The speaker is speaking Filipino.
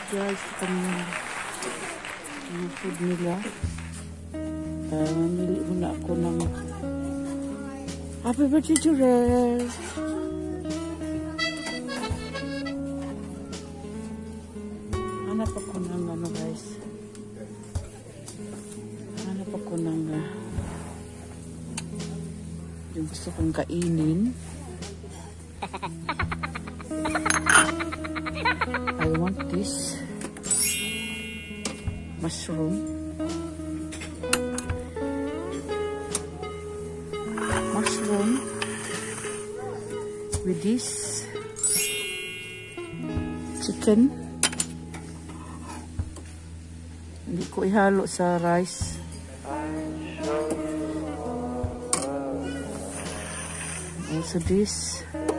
guys, kanyang mga food nila. Mamili muna ako ng happy birthday to Rel. Hanap ako ng ano guys. Hanap ako ng yung gusto kong kainin. I want this mushroom. Mushroom with this chicken. Hindi ko ihalo sa rice. Also this